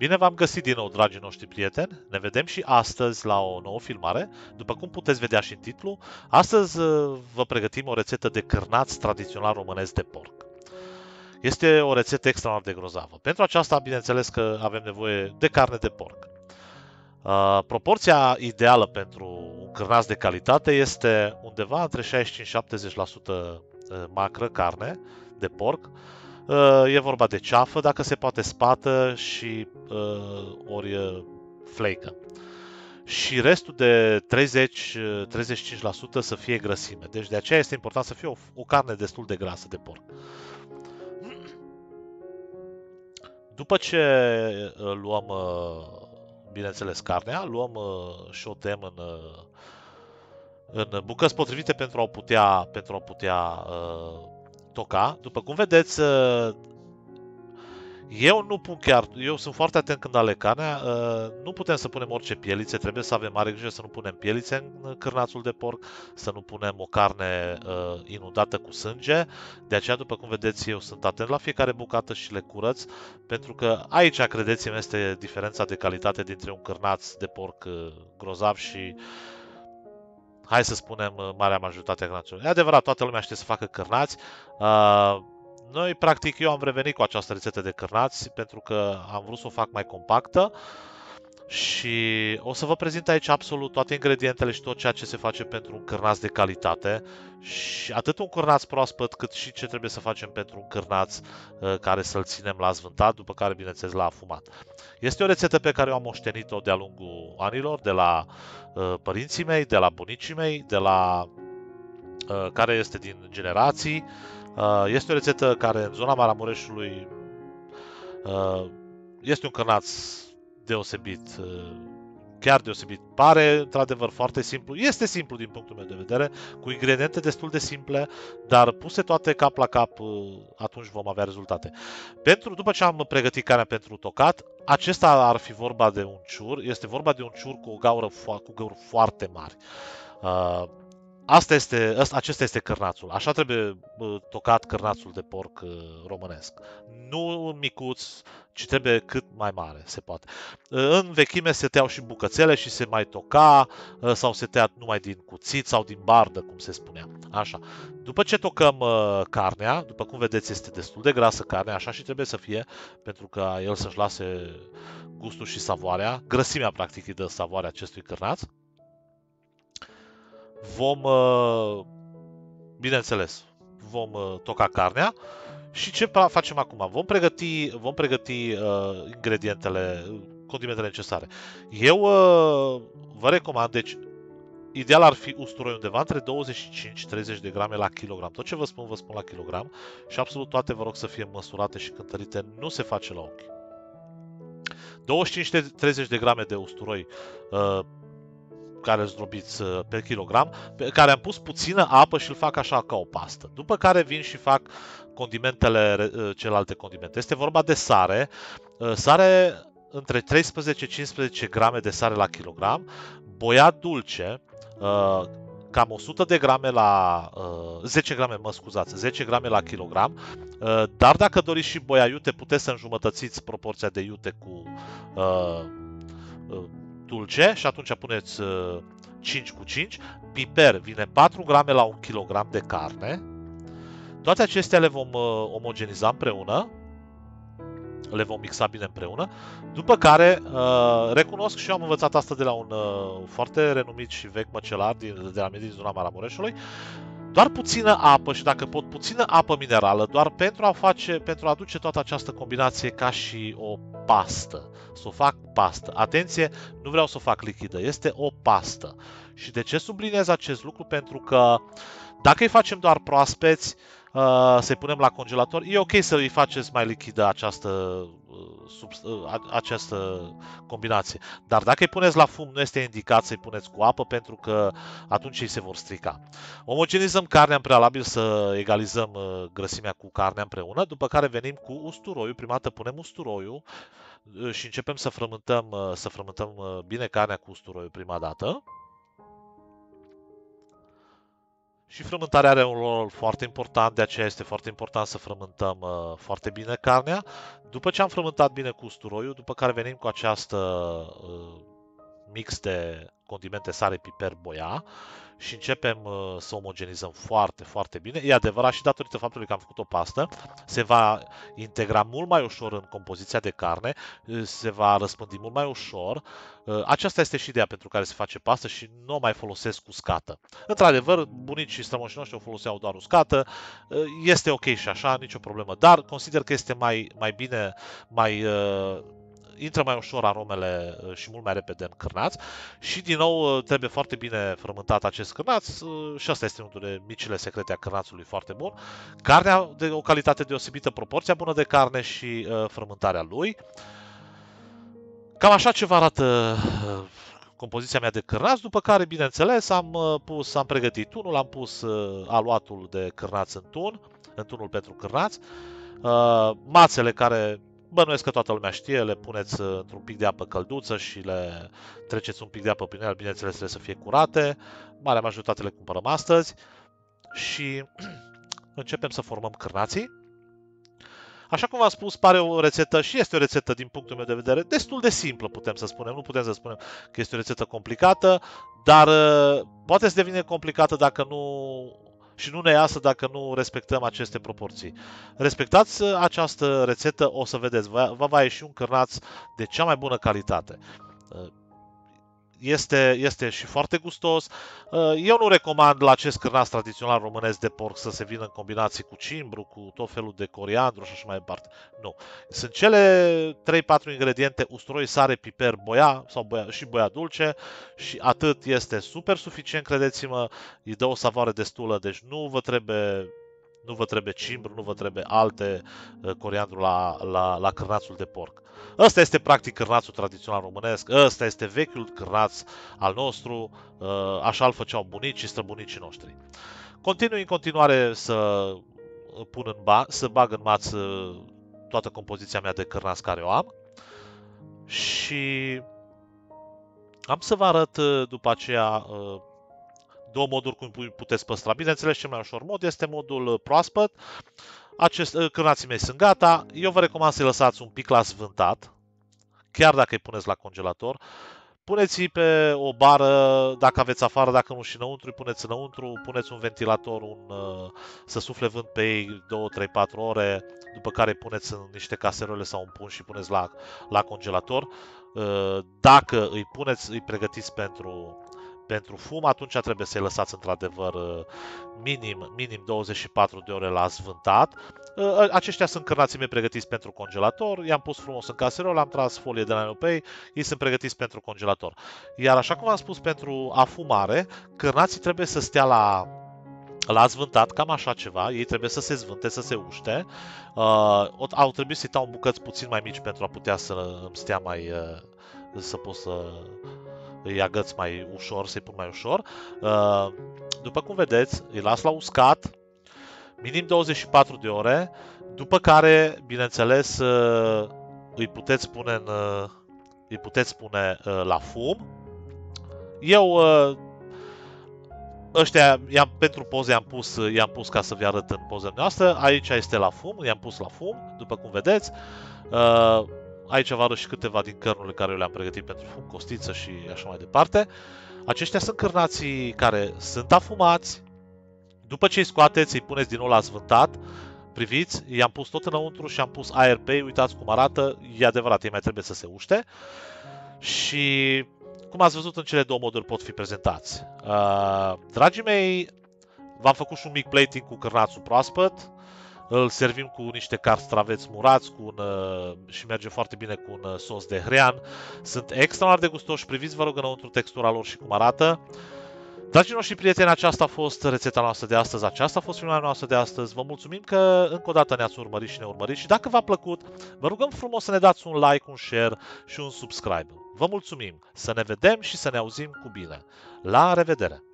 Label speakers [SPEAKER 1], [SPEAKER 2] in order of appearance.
[SPEAKER 1] Bine v-am găsit din nou, dragii noștri prieteni. Ne vedem și astăzi la o nouă filmare. După cum puteți vedea și în titlu, astăzi vă pregătim o rețetă de cârnați tradițional românesc de porc. Este o rețetă extraordinar de grozavă. Pentru aceasta, bineînțeles că avem nevoie de carne de porc. Proporția ideală pentru un cârnaț de calitate este undeva între 65-70% macră carne de porc. E vorba de ceafă, dacă se poate spată și ori fleică. Și restul de 30-35% să fie grăsime. Deci de aceea este important să fie o carne destul de grasă de porc. După ce luăm, bineînțeles, carnea, luăm și o tăiem în bucăți potrivite pentru a putea toca. După cum vedeți, eu sunt foarte atent când aleg carnea, nu putem să punem orice pielițe, trebuie să avem mare grijă să nu punem pielițe în cârnațul de porc, să nu punem o carne inundată cu sânge. De aceea, după cum vedeți, eu sunt atent la fiecare bucată și le curăț, pentru că aici, credeți-mă, este diferența de calitate dintre un cârnaț de porc grozav și, hai să spunem, marea majoritate a cârnaților. E adevărat, toată lumea știe să facă cârnați. Noi, practic, eu am revenit cu această rețetă de cârnați pentru că am vrut să o fac mai compactă și o să vă prezint aici absolut toate ingredientele și tot ceea ce se face pentru un cârnaț de calitate și atât un cârnaț proaspăt cât și ce trebuie să facem pentru un cârnaț care să-l ținem la zvântat, după care, bineînțeles, la afumat. Este o rețetă pe care eu am moștenit-o de-a lungul anilor, de la părinții mei, de la bunicii mei, de la care este din generații. Este o rețetă care în zona Maramureșului este un cârnaț deosebit, chiar deosebit. Pare într-adevăr foarte simplu. Este simplu din punctul meu de vedere, cu ingrediente destul de simple, dar puse toate cap la cap, atunci vom avea rezultate. După ce am pregătit carnea pentru tocat, acesta ar fi vorba de un ciur. Este vorba de un ciur cu cu găuri foarte mari. Acesta este cârnațul. Așa trebuie tocat cârnațul de porc românesc. Nu micuț, ci trebuie cât mai mare se poate. În vechime se tăiau și bucățele și se mai toca sau se tăia numai din cuțit sau din bardă, cum se spunea. Așa. După ce tocăm carnea, după cum vedeți este destul de grasă carnea, așa și trebuie să fie, pentru că el să-și lase gustul și savoarea. Grăsimea practic îi dă savoarea acestui cârnaț. Bineînțeles, vom toca carnea și ce facem acum? Vom pregăti condimentele necesare. Eu vă recomand, deci, ideal ar fi usturoi undeva între 25-30 de grame la kilogram. Tot ce vă spun la kilogram și absolut toate vă rog să fie măsurate și cântărite, nu se face la ochi. 25-30 de grame de usturoi care îl zdrobiți pe kilogram, pe care am pus puțină apă și îl fac așa ca o pastă. După care vin și fac celelalte condimente. Este vorba de sare. Sare între 13-15 grame de sare la kilogram, boiat dulce, cam 100 de grame la 10 grame, 10 grame la kilogram, dar dacă doriți și boia iute, puteți să înjumătățiți proporția de iute cu dulce și atunci puneți 5 cu 5. Piper vine 4 grame la 1 kg de carne. Toate acestea le vom omogeniza împreună, le vom mixa bine împreună, după care recunosc și eu am învățat asta de la un foarte renumit și vechi măcelar de la mine din zona Maramureșului. Doar puțină apă și dacă pot puțină apă minerală, doar pentru a aduce toată această combinație ca și o pastă. Să o fac pastă. Atenție, nu vreau să o fac lichidă, este o pastă. Și de ce subliniez acest lucru? Pentru că dacă îi facem doar proaspeți, să-i punem la congelator, e ok să îi faceți mai lichidă această combinație. Dar dacă îi puneți la fum, nu este indicat să-i puneți cu apă, pentru că atunci ei se vor strica. Omogenizăm carnea în prealabil să egalizăm grăsimea cu carnea împreună, după care venim cu usturoiul. Prima dată punem usturoiul și începem să frământăm bine carnea cu usturoiul prima dată. Și frământarea are un rol foarte important, de aceea este foarte important să frământăm foarte bine carnea. După ce am frământat bine cu usturoiul, după care venim cu această mix de condimente, sare, piper, boia și începem să omogenizăm foarte, foarte bine. E adevărat și datorită faptului că am făcut o pastă, se va integra mult mai ușor în compoziția de carne, se va răspândi mult mai ușor. Aceasta este și ideea pentru care se face pastă și nu o mai folosesc uscată. Într-adevăr, bunicii și strămoșii noștri o foloseau doar uscată, este ok și așa, nicio problemă, dar consider că este mai bine, intră mai ușor aromele și mult mai repede în cârnați și din nou trebuie foarte bine frământat acest cârnaț și asta este unul dintre micile secrete a cârnațului foarte bun. Carnea de o calitate deosebită, proporția bună de carne și frământarea lui. Cam așa ceva arată compoziția mea de cârnaț, după care, bineînțeles, am pregătit tunul, am pus aluatul de cârnaț în tunul pentru cârnaț, mațele care bănuiesc că toată lumea știe, le puneți într-un pic de apă călduță și le treceți un pic de apă prin ele, bineînțeles trebuie să fie curate, marea majoritate le cumpărăm astăzi și începem să formăm cârnații. Așa cum v-am spus, pare o rețetă și este o rețetă din punctul meu de vedere destul de simplă, putem să spunem. Nu putem să spunem că este o rețetă complicată, dar poate să devine complicată dacă nu ne iasă dacă nu respectăm aceste proporții. Respectați această rețetă, o să vedeți, vă va ieși un cârnaț de cea mai bună calitate. Este și foarte gustos. Eu nu recomand la acest cârnaț tradițional românesc de porc să se vină în combinații cu cimbru, cu tot felul de coriandru și așa mai departe. Nu. Sunt cele 3-4 ingrediente, usturoi, sare, piper, boia sau și boia dulce și atât, este super suficient, credeți-mă, îi dă o savoare destulă, deci nu vă trebuie cimbru, nu vă trebuie alte coriandru la cârnațul de porc. Ăsta este practic cârnațul tradițional românesc, ăsta este vechiul cârnaț al nostru, așa îl făceau bunicii, străbunicii noștri. Continui în continuare să bag în maț toată compoziția mea de cârnaț care o am și am să vă arăt după aceea două moduri cum puteți păstra. Bineînțeles, cel mai ușor mod este modul proaspăt. Cârnații mei sunt gata. Eu vă recomand să-i lăsați un pic la sfântat, chiar dacă îi puneți la congelator. Puneți-i pe o bară, dacă aveți afară, dacă nu și înăuntru, îi puneți înăuntru, puneți un ventilator să sufle vânt pe ei 2, 3, 4 ore, după care îi puneți în niște caserole sau un pun și puneți la congelator. Dacă îi pregătiți pentru fum, atunci trebuie să-i lăsați într-adevăr minim 24 de ore la zvântat. Aceștia sunt cârnații mei pregătiți pentru congelator, i-am pus frumos în caserolă, am tras folie de nylon pe ei, ei sunt pregătiți pentru congelator. Iar așa cum am spus, pentru afumare, cârnații trebuie să stea la zvântat, cam așa ceva, ei trebuie să se zvânte, să se uște. Au trebuit să-i tau în bucăți puțin mai mici pentru a putea să îmi stea să pot să îi agăț mai ușor, să-i pun mai ușor. După cum vedeți, îi las la uscat, minim 24 de ore, după care, bineînțeles, îi puteți pune la fum. Eu ăștia pentru poze i-am pus ca să vi arăt în poza noastră. Aici este la fum, i-am pus la fum, după cum vedeți. Aici vă arăt și câteva din cărnurile care eu le-am pregătit pentru fum, costiță și așa mai departe. Aceștia sunt cârnații care sunt afumați. După ce îi scoateți, îi puneți din nou la zvântat. Priviți, i-am pus tot înăuntru și am pus aer pe ei, uitați cum arată. E adevărat, ei mai trebuie să se uște. Și cum ați văzut, în cele două moduri pot fi prezentați. Dragii mei, v-am făcut și un mic plating cu cârnațul proaspăt. Îl servim cu niște castraveți murați și merge foarte bine cu un sos de hrean. Sunt extraordinar de gustoși, priviți vă rog înăuntru textura lor și cum arată. Dragii noștri prieteni, aceasta a fost rețeta noastră de astăzi, aceasta a fost filmarea noastră de astăzi. Vă mulțumim că încă o dată ne-ați urmărit și ne urmăriți și dacă v-a plăcut, vă rugăm frumos să ne dați un like, un share și un subscribe. Vă mulțumim, să ne vedem și să ne auzim cu bine. La revedere!